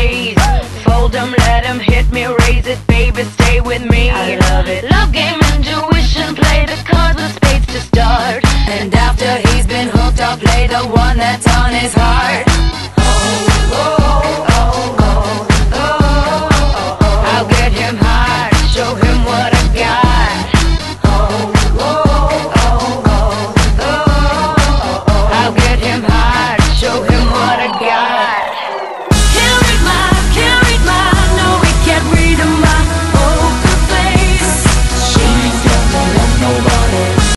spades. Fold 'em, let 'em hit me, raise it, baby, stay with me. I love it. Love game, intuition, play the cards with spades to start. And after he's been hooked, I'll play the one that's on his heart.